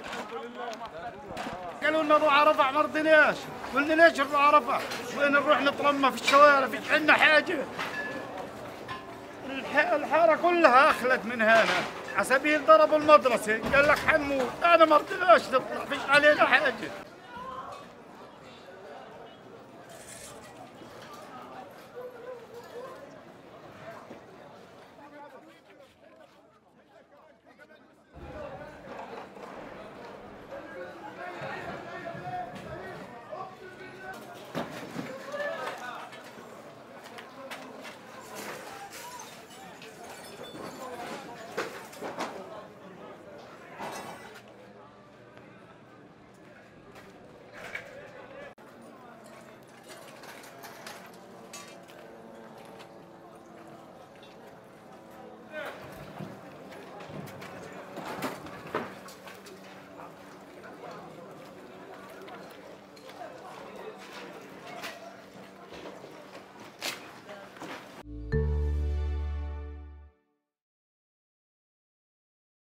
قالوا لنا نروح عرفة ما رضيناش، قلنا ليش نروح عرفة؟ وين نروح نترمى في الشوارع، فيش عندنا حاجة. الحارة كلها أخلت من هنا، عسبيل ضربوا المدرسة، قال لك حنموت، أنا ما رضيناش نطلع، فيش علينا حاجة.